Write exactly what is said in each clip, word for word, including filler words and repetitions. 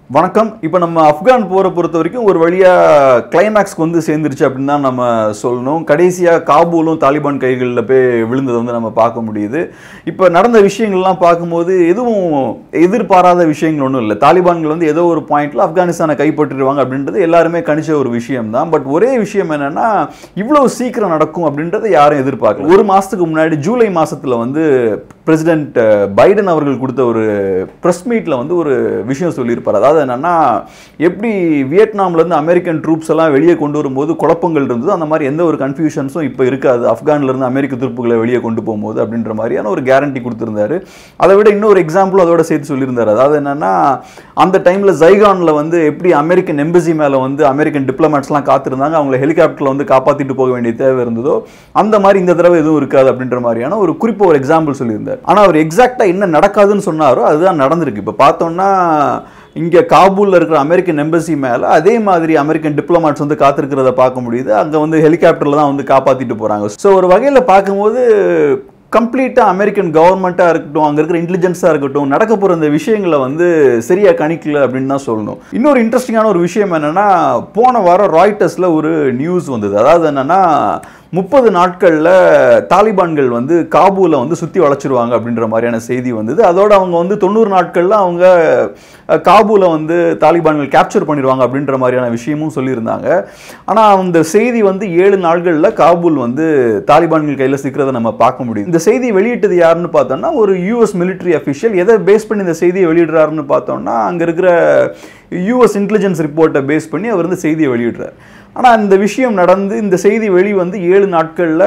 வணக்கம். இப்போ நம்ம ஆப்கான் போரை பொறுத்த வரைக்கும் ஒரு வழியா கிளைமேக்ஸ்க்கு வந்து சேர்ந்துருச்சு அப்படின்னு தான் நம்ம சொல்லணும். கடைசியாக காபூலும் தாலிபான் கைகளில் போய் விழுந்ததை வந்து நம்ம பார்க்க முடியுது. இப்போ நடந்த விஷயங்கள்லாம் பார்க்கும்போது எதுவும் எதிர்பாராத விஷயங்கள் ஒன்றும் இல்லை. தாலிபான்கள் வந்து ஏதோ ஒரு பாயிண்ட்ல ஆப்கானிஸ்தானை கைப்பற்றிடுவாங்க அப்படின்றது எல்லாருமே கணிச்ச ஒரு விஷயம் தான். பட் ஒரே விஷயம் என்னன்னா, இவ்வளவு சீக்கிரம் நடக்கும் அப்படின்றத யாரும் எதிர்பார்க்கல. ஒரு மாசத்துக்கு முன்னாடி ஜூலை மாசத்துல வந்து பிரசிடென்ட் பைடன் அவர்கள் கொடுத்த ஒரு பிரஸ் மீட்ல வந்து ஒரு விஷயம் சொல்லியிருப்பார். அதாவது என்னன்னா, எப்படி வியட்நாம்ல இருந்து அமெரிக்கன் ட்ரூப்ஸ் எல்லாம் வெளியே கொண்டு வரும்போது குழப்பங்கள் இருந்தது, அந்த மாதிரி எந்த ஒரு கன்ஃபியூஷன்ஸும் இப்போ இருக்காது ஆப்கான்ல இருந்து அமெரிக்க துருப்புகளை வெளியே கொண்டு போகும்போது அப்படின்ற மாதிரியான ஒரு கேரண்டி கொடுத்திருந்தாரு. அதை விட இன்னொரு எக்ஸாம்பிள் அதோட சேர்த்து சொல்லியிருந்தாரு. அதாவது என்னன்னா, அந்த டைம்ல ஜைகான்ல வந்து எப்படி அமெரிக்கன் எம்பசி மேல வந்து அமெரிக்கன் டிப்ளமேட்ஸ்லாம் காத்திருந்தாங்க, அவங்களை ஹெலிகாப்டர்ல வந்து காப்பாத்திட்டு போக வேண்டிய தேவை இருந்ததோ அந்த மாதிரி இந்த தடவை எதுவும் இருக்காது அப்படின்ற மாதிரியான ஒரு குறிப்பா ஒரு எக்ஸாம்பிள் சொல்லியிருந்தார். ஆனா அவர் எக்ஸாக்டா என்ன நடக்காதுன்னு சொன்னாரோ அதுதான் நடந்திருக்கு. இப்போ பார்த்தோம்னா, இங்கே காபூலில் இருக்கிற அமெரிக்கன் எம்பசி மேலே அதே மாதிரி அமெரிக்கன் டிப்ளமாட்ஸ் வந்து காத்திருக்கிறத பார்க்க முடியுது. அங்கே வந்து ஹெலிகாப்டரில் தான் வந்து காப்பாற்றிட்டு போகிறாங்க. ஸோ ஒரு வகையில் பார்க்கும்போது கம்ப்ளீட்டாக அமெரிக்கன் கவர்மெண்ட்டாக இருக்கட்டும், அங்கே இருக்கிற இன்டெலிஜென்ஸாக இருக்கட்டும், நடக்க போகிற இந்த விஷயங்களை வந்து சரியாக கணிக்கல அப்படின்னு தான் சொல்லணும். இன்னொரு இன்ட்ரெஸ்டிங்கான ஒரு விஷயம் என்னென்னா, போன வாரம் ராய்டர்ஸில் ஒரு நியூஸ் வந்தது. அதாவது என்னென்னா, முப்பது நாட்களில் தாலிபான்கள் வந்து காபூலை வந்து சுற்றி வளைச்சிருவாங்க அப்படின்ற மாதிரியான செய்தி வந்தது. அதோடு அவங்க வந்து தொண்ணூறு நாட்களில் அவங்க காபூலை வந்து தாலிபான்கள் கேப்சர் பண்ணிடுவாங்க அப்படின்ற மாதிரியான விஷயமும் சொல்லியிருந்தாங்க. ஆனால் அந்த செய்தி வந்து ஏழு நாட்களில் காபூல் வந்து தாலிபான்கள் கையில் சிக்கிறத நம்ம பார்க்க முடியும். இந்த செய்தி வெளியிட்டது யாருன்னு பார்த்தோம்னா, ஒரு யூஎஸ் மிலிட்ரி அஃபிஷியல். எதை பேஸ் பண்ணி இந்த செய்தியை வெளியிடுறாருன்னு பார்த்தோம்னா, அங்கே இருக்கிற யூஎஸ் இன்டெலிஜென்ஸ் ரிப்போர்ட்டை பேஸ் பண்ணி அவர் வந்து செய்தியை வெளியிடுறார். ஆனால் இந்த விஷயம் நடந்து இந்த செய்தி வெளி வந்து ஏழு நாட்களில்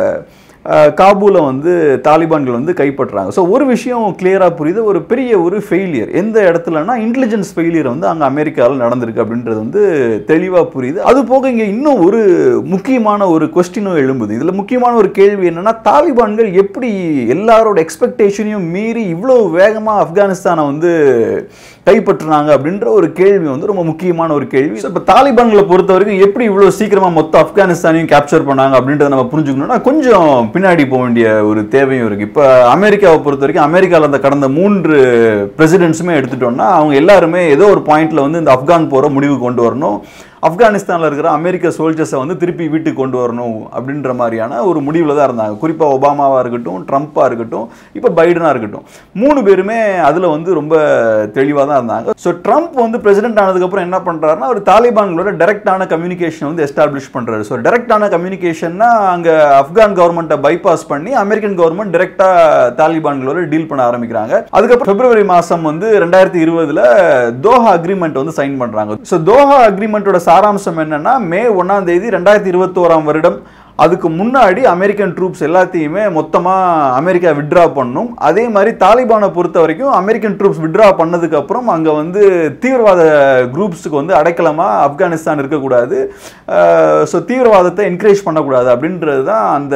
காபூலை வந்து தாலிபான்கள் வந்து கைப்பற்றுறாங்க. ஸோ ஒரு விஷயம் கிளியராக புரியுது, ஒரு பெரிய ஒரு ஃபெயிலியர் எந்த இடத்துலனா இன்டெலிஜென்ஸ் ஃபெயிலியர் வந்து அங்கே அமெரிக்காவில் நடந்திருக்கு அப்படின்றது வந்து தெளிவாக புரியுது. அது போக இங்கே இன்னும் ஒரு முக்கியமான ஒரு கொஸ்டினும் எழும்புது. இதில் முக்கியமான ஒரு கேள்வி என்னன்னா, தாலிபான்கள் எப்படி எல்லாரோட எக்ஸ்பெக்டேஷனையும் மீறி இவ்வளோ வேகமாக ஆப்கானிஸ்தானை வந்து கைப்பற்றினாங்க அப்படின்ற ஒரு கேள்வி வந்து ரொம்ப முக்கியமான ஒரு கேள்வி. இப்போ தாலிபான்களை பொறுத்த வரைக்கும் எப்படி இவ்வளோ சீக்கிரமாக மொத்த ஆப்கானிஸ்தானையும் கேப்சர் பண்ணாங்க அப்படின்றத நம்ம புரிஞ்சுக்கணும்னா கொஞ்சம் பின்னாடி போக வேண்டிய ஒரு தேவையும் இருக்கு. இப்போ அமெரிக்காவை பொறுத்த வரைக்கும் அமெரிக்காவில் அந்த கடந்த மூன்று பிரசிடென்ட்ஸுமே எடுத்துட்டோம்னா, அவங்க எல்லாருமே ஏதோ ஒரு பாயிண்ட்ல வந்து இந்த ஆப்கான் போற முடிவு கொண்டு வரணும், ஆப்கானிஸ்தானில் இருக்கிற அமெரிக்க சோல்ஜர்ஸை வந்து திருப்பி வீட்டுக்கு கொண்டு வரணும் அப்படின்ற மாதிரியான ஒரு முடிவில் தான் இருந்தாங்க. குறிப்பாக ஒபாமாவாக இருக்கட்டும், ட்ரம்ப்பாக இருக்கட்டும், இப்போ பைடனாக இருக்கட்டும், மூணு பேருமே அதில் வந்து ரொம்ப தெளிவாக தான் இருந்தாங்க. ஸோ ட்ரம்ப் வந்து பிரசிடென்ட் ஆனதுக்கப்புறம் என்ன பண்ணுறாருன்னா, ஒரு தாலிபான்களோட டைரக்டான கம்யூனிகேஷன் வந்து எஸ்டாப்ளிஷ் பண்ணுறாரு. ஸோ டைரக்டான கம்யூனிகேஷன்னா அங்கே ஆப்கான் கவர்மெண்ட்டை பைபாஸ் பண்ணி அமெரிக்கன் கவர்மெண்ட் டைரக்டாக தாலிபான்களோட டீல் பண்ண ஆரம்பிக்கிறாங்க. அதுக்கப்புறம் பிப்ரவரி மாதம் வந்து ரெண்டாயிரத்தி இருபதுல தோஹா அக்ரிமெண்ட் வந்து சைன் பண்ணுறாங்க. ஸோ தோஹா அக்ரிமெண்ட்டோட சாராம்சம் என்னன்னா, மே ஒன்னாம் தேதி ரெண்டாயிரத்தி இருபத்தி ஓராம் வருடம் அதுக்கு முன்னாடி அமெரிக்கன் ட்ரூப்ஸ் எல்லாத்தையுமே மொத்தமாக அமெரிக்கா விட்ரா பண்ணும். அதே மாதிரி தாலிபானை பொறுத்த வரைக்கும் அமெரிக்கன் ட்ரூப்ஸ் விட்ரா பண்ணதுக்கு அப்புறம் அங்கே வந்து தீவிரவாத குரூப்ஸுக்கு வந்து அடைக்கலமாக ஆப்கானிஸ்தான் இருக்கக்கூடாது, ஸோ தீவிரவாதத்தை என்கரேஜ் பண்ணக்கூடாது அப்படின்றது தான் அந்த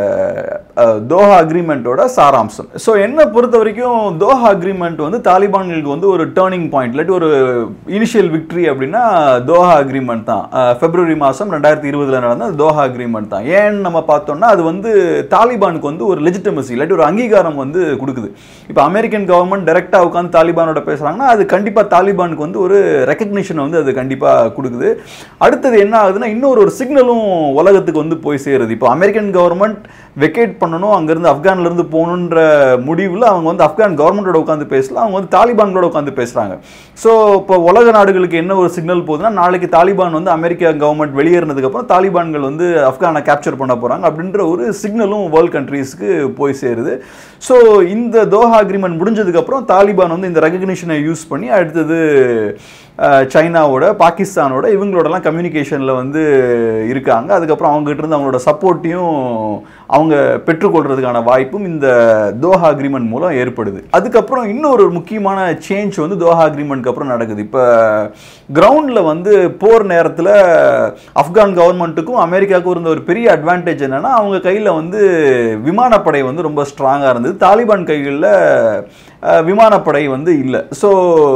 தோஹா அக்ரிமெண்ட்டோட சாராம்சம். ஸோ என்னை பொறுத்த வரைக்கும் தோஹா அக்ரிமெண்ட் வந்து தாலிபான்களுக்கு வந்து ஒரு டேர்னிங் பாயிண்ட், இல்லாட்டி ஒரு இனிஷியல் விக்டரி அப்படின்னா தோஹா அக்ரிமெண்ட் தான். பிப்ரவரி மாதம் ரெண்டாயிரத்தி இருபதுல நடந்த தோஹா அக்ரிமெண்ட் தான். ஏன் நம்ம பார்த்தோம்னா, அது வந்து தாலிபானுக்கு வந்து ஒரு லெஜிட்டிமசி இல்லாட்டி ஒரு அங்கீகாரம் வந்து கொடுக்குது. இப்போ அமெரிக்கன் கவர்மெண்ட் டைரக்டா உட்காந்து தாலிபானோட பேசுறாங்கன்னா, அது கண்டிப்பா தாலிபானுக்கு வந்து ஒரு ரெகக்னிஷன் வந்து அது கண்டிப்பா கொடுக்குது. அடுத்தது என்ன ஆகுதுன்னா, இன்னொரு ஒரு சிக்னலும் உலகத்துக்கு வந்து போய் சேருது. இப்போ அமெரிக்கன் கவர்மெண்ட் வெக்கேட் பண்ணணும், அங்கிருந்து ஆப்கான்ல இருந்து போகணுன்ற முடிவில் அவங்க வந்து ஆப்கான் கவர்மெண்டோட உட்காந்து பேசல, அவங்க வந்து தாலிபான்களோட உட்காந்து பேசுறாங்க. ஸோ இப்போ உலக நாடுகளுக்கு என்ன ஒரு சிக்னல் போகுதுன்னா, நாளைக்கு தாலிபான் வந்து அமெரிக்கா கவர்மெண்ட் வெளியேறினதுக்கு அப்புறம் தாலிபான்கள் வந்து ஆப்கானை கேப்சர் பண்ண போறாங்க அப்படின்ற ஒரு சிக்னலும் வேர்ல்ட் கண்ட்ரீஸ்க்கு போய் சேருது. ஸோ இந்த தோஹா அக்ரிமெண்ட் முடிஞ்சதுக்கு அப்புறம் தாலிபான் வந்து இந்த ரெகக்னிஷனை யூஸ் பண்ணி அடுத்தது சைனாவோட, பாகிஸ்தானோட, இவங்களோடலாம் கம்யூனிகேஷனில் வந்து இருக்காங்க. அதுக்கப்புறம் அவங்ககிட்ட இருந்து அவங்களோட சப்போர்ட்டையும் அவங்க பெற்றுக்கொள்றதுக்கான வாய்ப்பும் இந்த தோஹா அக்ரிமெண்ட் மூலம் ஏற்படுது. அதுக்கப்புறம் இன்னொரு முக்கியமான சேஞ்ச் வந்து தோஹா அக்ரிமெண்ட்க்கு அப்புறம் நடக்குது. இப்போ கிரவுண்டில் வந்து போர் நேரத்தில் ஆப்கான் கவர்மெண்ட்டுக்கும் அமெரிக்காவுக்கும் இருந்த ஒரு பெரிய அட்வான்டேஜ் என்னன்னா, அவங்க கையில் வந்து விமானப்படை வந்து ரொம்ப ஸ்ட்ராங்காக இருந்தது. தாலிபான் கைகளில் விமானப்படை வந்து இல்லை. ஸோ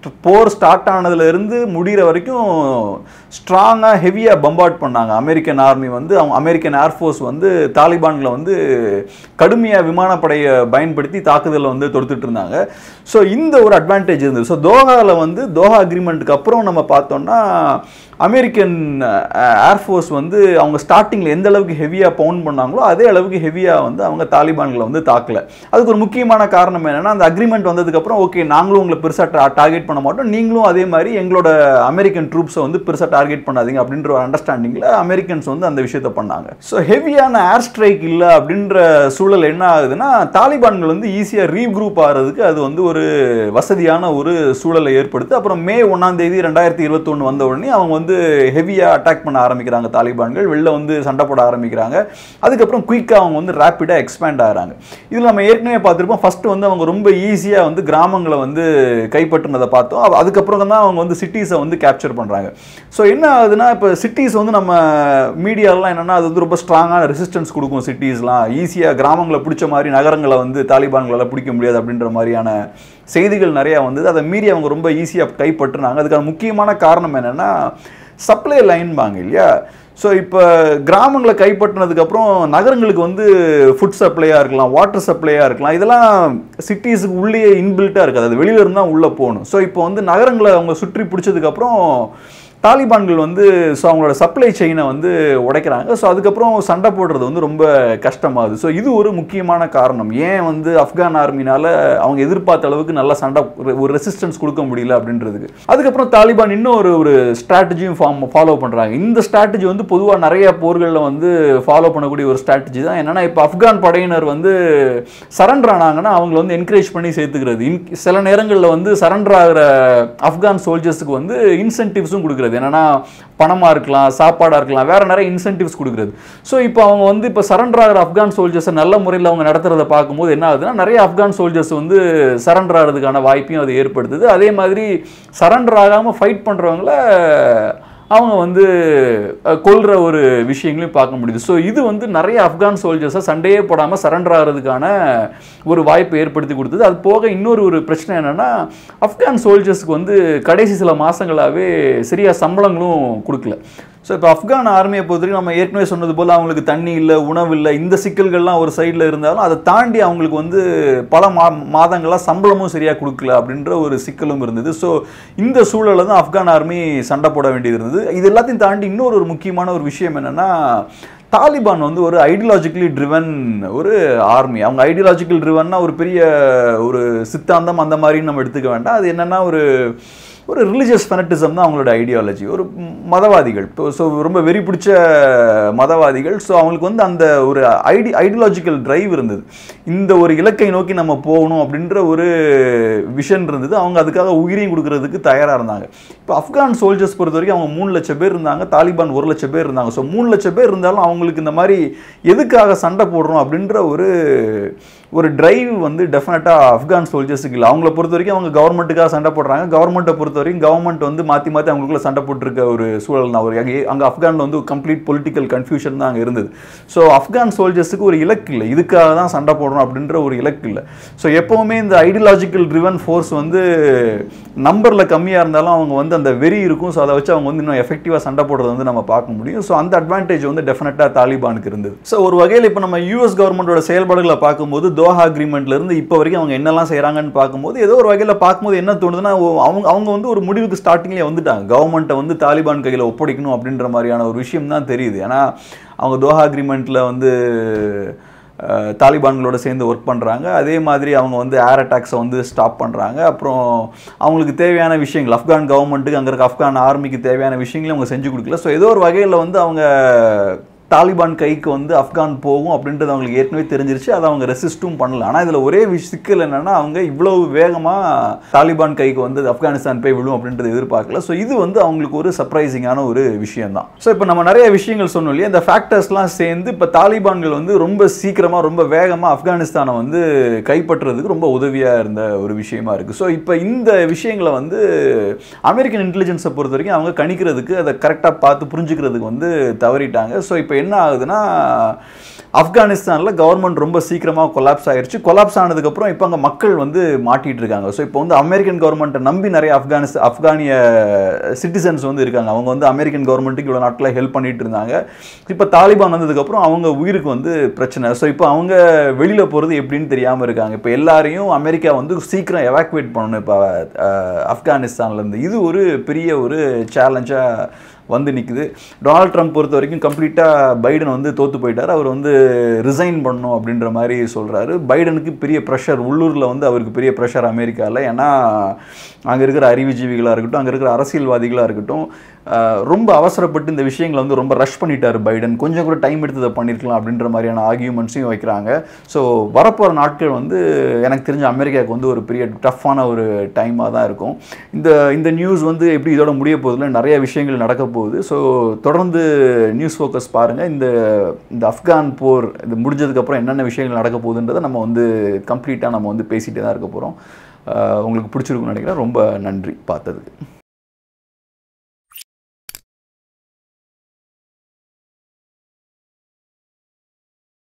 போர் ஸ்டார்ட் ஆனதுல இருந்து முடிகிற வரைக்கும் ஸ்ட்ராங்காக ஹெவியாக பம்பார்ட் பண்ணாங்க அமெரிக்கன் ஆர்மி வந்து. அவங்க அமெரிக்கன் ஏர்ஃபோர்ஸ் வந்து தாலிபான்களை வந்து கடுமையாக விமானப்படையை பயன்படுத்தி தாக்குதலை வந்து தொடுத்துட்டு இருந்தாங்க. ஸோ இந்த ஒரு அட்வான்டேஜ் இருந்தது. ஸோ தோஹாவில் வந்து தோஹா அக்ரிமெண்ட்டுக்கு அப்புறம் நம்ம பார்த்தோம்னா அமெரிக்கன் ஏர்ஃபோர்ஸ் வந்து அவங்க ஸ்டார்டிங்கில் எந்த அளவுக்கு ஹெவியாக பவுண்ட் பண்ணாங்களோ அதே அளவுக்கு ஹெவியாக வந்து அவங்க தாலிபான்களை வந்து தாக்கல. அதுக்கு ஒரு முக்கியமான காரணம் என்னென்னா, அந்த அக்ரிமெண்ட் வந்ததுக்கப்புறம் ஓகே நாங்களும் உங்களை பெருசாக டார்கெட் பண்ண மாட்டோம், நீங்களும் அதே மாதிரி எங்களோட அமெரிக்கன் ட்ரூப்ஸை வந்து பெருசாக டார்கெட் பண்ணாதீங்க அப்படின்ற ஒரு அண்டர்ஸ்டாண்டிங்கில் அமெரிக்கன்ஸ் வந்து அந்த விஷயத்தை பண்ணாங்க. ஸோ ஹெவியான ஏர் ஸ்ட்ரைக் இல்லை அப்படின்ற சூழல் என்ன ஆகுதுன்னா, தாலிபான்கள் வந்து ஈஸியாக ரீக்ரூப் ஆகிறதுக்கு அது வந்து ஒரு வசதியான ஒரு சூழலை ஏற்படுத்து. அப்புறம் மே ஒன்றாம் தேதி ரெண்டாயிரத்தி இருபத்தி ஒன்று வந்த உடனே அவங்க வந்து ஹெவியாக அட்டாக் பண்ண ஆரம்பிக்கிறாங்க. தாலிபான்கள் வெளில வந்து சண்டை போட ஆரம்பிக்கிறாங்க. அதுக்கப்புறம் குயிக்காக அவங்க வந்து ரேப்பிடாக எக்ஸ்பேண்ட் ஆகிறாங்க. இதில் நம்ம ஏற்கனவே பார்த்துருப்போம், ஃபர்ஸ்ட் வந்து அவங்க ரொம்ப ஈஸியாக வந்து கிராமங்களை வந்து கைப்பற்றினதை பார்த்தோம். அதுக்கப்புறம் தான் அவங்க வந்து சிட்டிஸை வந்து கேப்சர் பண்ணுறாங்க. ஸோ என்ன ஆகுதுன்னா, இப்போ சிட்டிஸ் வந்து நம்ம மீடியாலாம் என்னென்னா அது வந்து ரொம்ப ஸ்ட்ராங்கான ரெசிஸ்டன்ஸ் கொடுக்கும். சிட்டிஸ்லாம் ஈஸியாக கிராமங்களை பிடிச்ச மாதிரி நகரங்களை வந்து தாலிபான்களால் பிடிக்க முடியாது அப்படின்ற மாதிரியான செய்திகள் நிறையா வந்தது. அதை மீறி அவங்க ரொம்ப ஈஸியாக கைப்பற்றினாங்க. அதுக்கான முக்கியமான காரணம் என்னென்னா, சப்ளை லைன் வாங்க இல்லையா. ஸோ இப்போ கிராமங்களை கைப்பற்றினதுக்கப்புறம் நகரங்களுக்கு வந்து ஃபுட் சப்ளையாக இருக்கலாம், வாட்டர் சப்ளையாக இருக்கலாம், இதெல்லாம் சிட்டிஸுக்கு உள்ளே இன்பில்ட்டாக இருக்காது, அது வெளியில இருந்தால் உள்ளே போகணும். ஸோ இப்போ வந்து நகரங்களை அவங்க சுற்றி பிடிச்சதுக்கப்புறம் தாலிபான்கள் வந்து ஸோ அவங்களோட சப்ளை செயினை வந்து உடைக்கிறாங்க. ஸோ அதுக்கப்புறம் சண்டை போடுறது வந்து ரொம்ப கஷ்டமாகுது. ஸோ இது ஒரு முக்கியமான காரணம் ஏன் வந்து ஆப்கான் ஆர்மினால அவங்க எதிர்பார்த்த அளவுக்கு நல்ல சண்டை ஒரு ரெசிஸ்டன்ஸ் கொடுக்க முடியல அப்படின்றதுக்கு. அதுக்கப்புறம் தாலிபான் இன்னும் ஒரு ஒரு ஸ்ட்ராட்டஜியும் ஃபார்ம் ஃபாலோ பண்ணுறாங்க. இந்த ஸ்ட்ராட்டஜி வந்து பொதுவாக நிறைய போர்களில் வந்து ஃபாலோ பண்ணக்கூடிய ஒரு ஸ்ட்ராட்டஜி தான். என்னன்னா, இப்போ ஆப்கான் படையினர் வந்து சரண்டர் ஆனாங்கன்னா அவங்களை வந்து என்கரேஜ் பண்ணி சேர்த்துக்கிறது. இன் சில நேரங்களில் வந்து சரண்டர் ஆகிற ஆப்கான் சோல்ஜர்ஸுக்கு வந்து இன்சென்டிவ்ஸும் கொடுக்குறது. என்னன்னா, பணமாக இருக்கலாம், சாப்பாடாக இருக்கலாம், வேற நிறைய இன்சென்டிவ்ஸ் கொடுக்குறது. ஸோ இப்போ அவங்க வந்து இப்போ சரண்டர் ஆகிற ஆப்கான் சோல்ஜர்ஸை நல்ல முறையில் அவங்க நடத்துறதை பார்க்கும்போது என்ன ஆகுதுன்னா, நிறைய ஆப்கான் சோல்ஜர்ஸ் வந்து சரண்டர் ஆகிறதுக்கான வாய்ப்பையும் அது ஏற்படுத்துது. அதே மாதிரி சரண்டர் ஆகாமல் ஃபைட் பண்ணுறவங்கள அவங்க வந்து கொல்ற ஒரு விஷயங்களையும் பார்க்க முடியுது. ஸோ இது வந்து நிறைய ஆப்கான் சோல்ஜர்ஸை சண்டையே போடாமல் சரண்டர் ஆகிறதுக்கான ஒரு வாய்ப்பை ஏற்படுத்தி கொடுத்தது. அது போக இன்னொரு ஒரு பிரச்சனை என்னென்னா, ஆப்கான் சோல்ஜர்ஸுக்கு வந்து கடைசி சில மாதங்களாகவே சரியாக சம்பளங்களும் கொடுக்கல. ஸோ இப்போ ஆப்கான் ஆர்மியை பொறுத்தவரைக்கும் நம்ம ஏற்கனவே சொன்னது போல் அவங்களுக்கு தண்ணி இல்லை, உணவு இல்லை, இந்த சிக்கல்கள்லாம் ஒரு சைடில் இருந்தாலும் அதை தாண்டி அவங்களுக்கு வந்து பல மா மாதங்களாக சம்பளமும் சரியாக கொடுக்கல அப்படின்ற ஒரு சிக்கலும் இருந்தது. ஸோ இந்த சூழலில் தான் ஆப்கான் ஆர்மி சண்டை போட வேண்டியது இருந்தது. இது எல்லாத்தையும் தாண்டி இன்னொரு ஒரு முக்கியமான ஒரு விஷயம் என்னென்னா, தாலிபான் வந்து ஒரு ஐடியாலஜிக்கலி ட்ரிவன் ஒரு ஆர்மி. அவங்க ஐடியாலஜிக்கல் ட்ரிவன்னா ஒரு பெரிய ஒரு சித்தாந்தம் அந்த மாதிரின்னு நம்ம எடுத்துக்க வேண்டாம். அது என்னென்னா, ஒரு ஒரு ரிலிஜியஸ் ஃபெனட்டிசம் தான் அவங்களோட ஐடியாலஜி. ஒரு மதவாதிகள், ஸோ ரொம்ப வெறி பிடிச்ச மதவாதிகள். ஸோ அவங்களுக்கு வந்து அந்த ஒரு ஐடி ஐடியாலஜிக்கல் டிரைவ் இருந்தது. இந்த ஒரு இலக்கை நோக்கி நம்ம போகணும் அப்படின்ற ஒரு விஷன் இருந்தது. அவங்க அதுக்காக உயிரையும் கொடுக்கறதுக்கு தயாராக இருந்தாங்க. இப்போ ஆப்கான் சோல்ஜர்ஸ் பொறுத்த வரைக்கும் அவங்க மூணு லட்சம் பேர் இருந்தாங்க, தாலிபான் ஒரு லட்சம் பேர் இருந்தாங்க. ஸோ மூணு லட்சம் பேர் இருந்தாலும் அவங்களுக்கு இந்த மாதிரி எதுக்காக சண்டை போடுறோம் அப்படின்ற ஒரு ஒரு டிரைவ் வந்து டெஃபினட்டாக ஆப்கான் சோல்ஜர்ஸுக்கு இல்லை. அவங்கள பொறுத்த வரைக்கும் அவங்க கவர்மெண்ட்டுக்காக சண்டை போடுறாங்க. கவர்மெண்ட்டை பொறுத்த வரைக்கும் கவர்மெண்ட் வந்து மாற்றி மாற்றி அவங்களுக்குள்ள சண்டை போட்டுருக்க ஒரு சூழல் தான். ஒரு அங்கே அங்கே ஆப்கானில் வந்து கம்ப்ளீட் பொலிட்டிக்கல் கன்ஃபியூஷன் தான் அங்கே இருந்தது. ஸோ ஆப்கான் சோல்ஜர்ஸுக்கு ஒரு இலக்கு இல்லை, இதுக்காக தான் சண்டை போடுறோம் அப்படின்ற ஒரு இலக்கு இல்லை. ஸோ எப்போவுமே இந்த ஐடியாலஜிக்கல் ட்ரிவன் ஃபோர்ஸ் வந்து நம்பரில் கம்மியாக இருந்தாலும் அவங்க வந்து அந்த வெறி இருக்கும். ஸோ அதை வச்சு அவங்க வந்து இன்னும் எஃபெக்டிவாக சண்டை போடுறது வந்து நம்ம பார்க்க முடியும். ஸோ அந்த அட்வான்டேஜ் வந்து டெஃபினட்டாக தாலிபானுக்கு இருந்தது. ஸோ ஒரு வகையில் இப்போ நம்ம யூஎஸ் கவர்மெண்டோட செயல்பாடுகளை பார்க்கும்போது தோஹா அக்ரிமெண்ட்ல இருந்து இப்போ வரைக்கும் அவங்க என்னெல்லாம் செய்கிறாங்கன்னு பார்க்கும்போது ஏதோ ஒரு வகையில் பார்க்கும்போது என்ன தோணுதுன்னா, அவங்க அவங்க வந்து ஒரு முடிவுக்கு ஸ்டார்டிங்லேயே வந்துட்டாங்க. கவர்மெண்ட்டை வந்து தாலிபான் கையில் ஒப்படைக்கணும் அப்படின்ற மாதிரியான ஒரு விஷயம் தான் தெரியுது. ஏன்னா அவங்க தோஹா அக்ரிமெண்ட்டில் வந்து தாலிபான்களோட சேர்ந்து ஒர்க் பண்ணுறாங்க. அதே மாதிரி அவங்க வந்து ஏர் அட்டாக்ஸை வந்து ஸ்டாப் பண்ணுறாங்க. அப்புறம் அவங்களுக்கு தேவையான விஷயங்கள் ஆப்கான் கவர்மெண்ட்டுக்கு அங்கே இருக்க ஆப்கான் ஆர்மிக்கு தேவையான விஷயங்களையும் அவங்க செஞ்சு கொடுக்கல. ஸோ ஏதோ ஒரு வகையில் வந்து அவங்க தாலிபான் கைக்கு வந்து ஆப்கான் போகும் அப்படின்றது அவங்களுக்கு ஏற்கனவே தெரிஞ்சிருச்சு. அதை அவங்க ரெசிஸ்ட்டும் பண்ணல. ஆனால் இதில் ஒரே சிக்கல் என்னென்னா, அவங்க இவ்வளவு வேகமாக தாலிபான் கைக்கு வந்து ஆப்கானிஸ்தான் போய் விழும் அப்படின்றது எதிர்பார்க்கல. ஸோ இது வந்து அவங்களுக்கு ஒரு சர்ப்ரைசிங்கான ஒரு விஷயம் தான். ஸோ இப்போ நம்ம நிறைய விஷயங்கள் சொன்னோம் இல்லையா, இந்த ஃபேக்டர்ஸ்லாம் சேர்ந்து இப்போ தாலிபான்கள் வந்து ரொம்ப சீக்கிரமாக ரொம்ப வேகமாக ஆப்கானிஸ்தானை வந்து கைப்பற்றுறதுக்கு ரொம்ப உதவியாக இருந்த ஒரு விஷயமா இருக்குது. ஸோ இப்போ இந்த விஷயங்களை வந்து அமெரிக்கன் இன்டெலிஜென்ஸை பொறுத்த வரைக்கும் அவங்க கணிக்கிறதுக்கு அதை கரெக்டாக பார்த்து புரிஞ்சுக்கிறதுக்கு வந்து தவறிட்டாங்க. ஸோ இப்போ இப்போ என்ன ஆகுதுன்னா ஆப்கானிஸ்தானில் கவர்மெண்ட் ரொம்ப சீக்கிரமாக கொலாப்ஸ் ஆயிடுச்சு. கொலாப்ஸ் ஆனதுக்கப்புறம் இப்போ அங்கே மக்கள் வந்து மாட்டிகிட்டு இருக்காங்க. ஸோ இப்போ வந்து அமெரிக்கன் கவர்மெண்ட்டை நம்பி நிறைய ஆப்கானிஸ் ஆப்கானிய சிட்டிசன்ஸ் வந்து இருக்காங்க. அவங்க வந்து அமெரிக்கன் கவர்மெண்ட்டுக்கு இவ்வளோ நாட்களில் ஹெல்ப் பண்ணிட்டு இருந்தாங்க. இப்போ தாலிபான் வந்ததுக்கப்புறம் அவங்க உயிருக்கு வந்து பிரச்சனை. ஸோ இப்போ அவங்க வெளியில் போகிறது எப்படின்னு தெரியாமல் இருக்காங்க. இப்போ எல்லாரையும் அமெரிக்கா வந்து சீக்கிரம் எவாக்குவேட் பண்ணணும் இப்போ ஆப்கானிஸ்தான்லேருந்து. இது ஒரு பெரிய ஒரு சேலஞ்சாக வந்து நிற்குது. டொனால்ட் ட்ரம்ப் பொறுத்த வரைக்கும் கம்ப்ளீட்டாக பைடன் வந்து தோற்று போயிட்டார். அவர் வந்து ரிசைன் பண்ணணும் அப்படின்ற மாதிரி சொல்கிறாரு. பைடனுக்கு பெரிய ப்ரெஷர், உள்ளூரில் வந்து அவருக்கு பெரிய ப்ரெஷர் அமெரிக்காவில். ஏன்னா அங்கே இருக்கிற அறிவுஜீவிகளாக இருக்கட்டும், அங்கே இருக்கிற அரசியல்வாதிகளாக இருக்கட்டும், ரொம்ப அவசரப்பட்டு இந்த விஷயங்களை வந்து ரொம்ப ரஷ் பண்ணிட்டார் பைடன். கொஞ்சம் கூட டைம் எடுத்து இதை பண்ணியிருக்கலாம் அப்படின்ற மாதிரியான ஆர்கியூமெண்ட்ஸையும் வைக்கிறாங்க. ஸோ வரப்போகிற நாட்கள் வந்து எனக்கு தெரிஞ்ச அமெரிக்காவுக்கு வந்து ஒரு பெரிய டஃப்பான ஒரு டைமாக தான் இருக்கும். இந்த இந்த நியூஸ் வந்து எப்படி இதோட முடிய போகுதுல நிறைய விஷயங்கள் நடக்க போகுது. ஸோ தொடர்ந்து நியூஸ் ஃபோக்கஸ் பாருங்கள். இந்த இந்த ஆப்கான் போர் இது முடிஞ்சதுக்கப்புறம் என்னென்ன விஷயங்கள் நடக்க போகுதுன்றதை நம்ம வந்து கம்ப்ளீட்டாக நம்ம வந்து பேசிகிட்டே தான் இருக்க போகிறோம். உங்களுக்கு பிடிச்சிருக்குன்னு நினைக்கிறேன். ரொம்ப நன்றி பார்த்ததுக்கு.